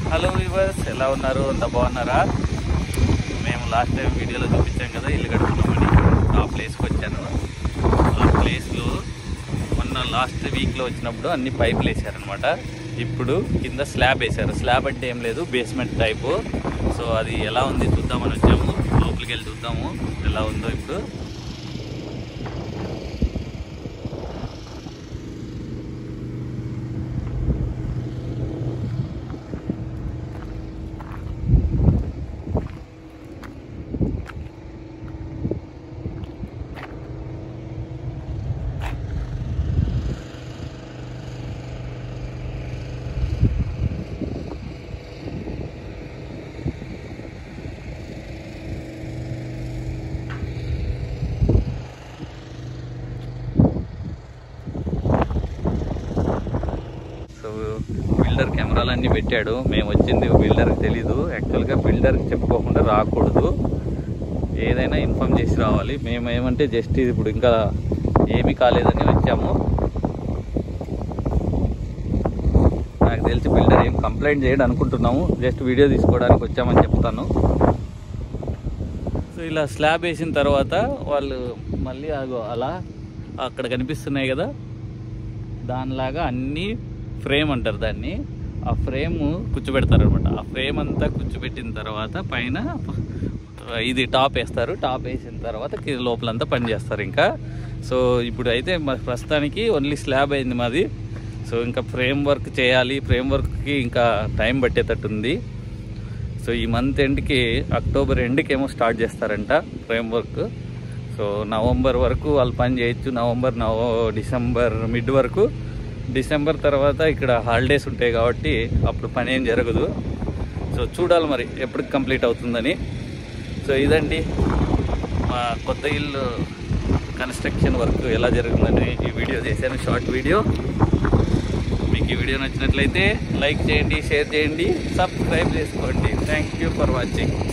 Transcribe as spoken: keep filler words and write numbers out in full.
Hello viewers, ఎలా ఉన్నారు? అంత బాగున్నారా? మేము లాస్ట్ టైం వీడియోలో చూపించాం కదా ఇల్లు కట్టుకున్నామని. ఆ ప్లేస్కి వచ్చాను. ఆ ప్లేస్లో మొన్న లాస్ట్ వీక్లో వచ్చినప్పుడు అన్ని పైపులు వేసారనమాట. ఇప్పుడు కింద స్లాబ్ వేసారు. స్లాబ్ అంటే ఏం లేదు, బేస్మెంట్ టైపు. సో అది ఎలా ఉంది చూద్దామని వచ్చాము. లోపలికి వెళ్ళి చూద్దాము ఎలా ఉందో ఇప్పుడు. బిల్డర్ కెమెరాలు అన్నీ పెట్టాడు. మేము వచ్చింది బిల్డర్కి తెలీదు. యాక్చువల్గా బిల్డర్కి చెప్పుకోకుండా రాకూడదు, ఏదైనా ఇన్ఫామ్ చేసి రావాలి. మేము ఏమంటే జస్ట్ ఇప్పుడు ఇంకా ఏమీ కాలేదని వచ్చాము. నాకు తెలిసి బిల్డర్ ఏం కంప్లైంట్ చేయడం అనుకుంటున్నాము. జస్ట్ వీడియో తీసుకోవడానికి వచ్చామని చెప్తాను. సో ఇలా స్లాబ్ వేసిన తర్వాత వాళ్ళు మళ్ళీ అలా అక్కడ కనిపిస్తున్నాయి కదా, దానిలాగా అన్నీ ఫ్రేమ్ అంటారు దాన్ని. ఆ ఫ్రేమ్ కూర్చోబెడతారు అనమాట. ఆ ఫ్రేమ్ అంతా కూర్చోబెట్టిన తర్వాత పైన ఇది టాప్ వేస్తారు. టాప్ వేసిన తర్వాత లోపలంతా పని చేస్తారు ఇంకా. సో ఇప్పుడు అయితే ప్రస్తుతానికి ఓన్లీ స్లాబ్ అయింది మాది. సో ఇంకా ఫ్రేమ్ వర్క్ చేయాలి. ఫ్రేమ్ వర్క్కి ఇంకా టైం పట్టేటట్టుంది. సో ఈ మంత్ ఎండ్కి, అక్టోబర్ ఎండ్కి ఏమో స్టార్ట్ చేస్తారంట ఫ్రేమ్ వర్క్. సో నవంబర్ వరకు వాళ్ళు పని చేయొచ్చు. నవంబర్ నవ డిసెంబర్ మిడ్ వరకు. డిసెంబర్ తర్వాత ఇక్కడ హాలిడేస్ ఉంటాయి కాబట్టి అప్పుడు పని ఏం జరగదు. సో చూడాలి మరి ఎప్పటికి కంప్లీట్ అవుతుందని. సో ఇదండి మా కొత్త ఇల్లు కన్స్ట్రక్షన్ వర్క్ ఎలా జరుగుతుందని ఈ వీడియో చేశాను, షార్ట్ వీడియో. మీకు ఈ వీడియో నచ్చినట్లయితే లైక్ చేయండి, షేర్ చేయండి, సబ్స్క్రైబ్ చేసుకోండి. Thank you for watching.